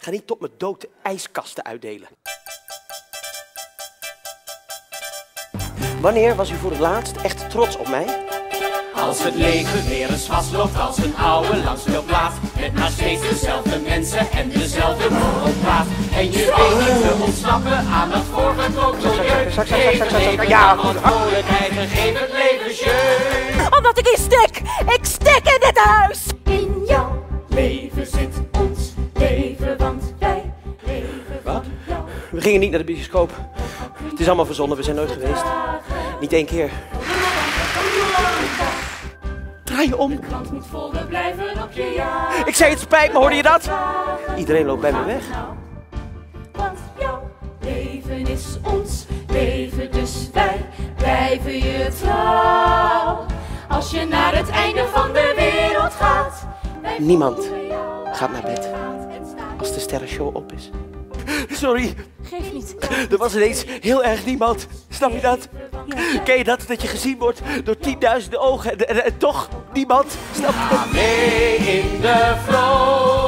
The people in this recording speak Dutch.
Ga niet tot mijn dood de ijskasten uitdelen. Wanneer was u voor het laatst echt trots op mij? Als het leven weer eens vastloopt als een oude langspeelplaats. Met maar steeds dezelfde mensen en dezelfde borrelplaats. En je weet niet te ontsnappen aan het voorgecontroleerd. Geef het leven dan vrolijkheid en geef het leven jeu. Omdat ik hier stik! Ik stik in dit huis! In jouw leven zit ons leven, want wij leven van jou. We gingen niet naar de bioscoop. Het is allemaal verzonnen, we zijn nooit geweest. Niet één keer. Draai je om. Klant moet vol, we blijven op je jacht. Ik zei het spijt me, hoorde je dat? Iedereen loopt bij me weg. Want jouw leven is ons leven, dus wij blijven je trouw. Als je naar het einde van de wereld gaat. Niemand gaat naar bed als de sterrenshow op is. Sorry, Geef niet. er was ineens heel erg niemand. Snap je dat? Ken je dat? Dat je gezien wordt door 10.000 ogen en toch niemand? Snap je? Mee in de flow.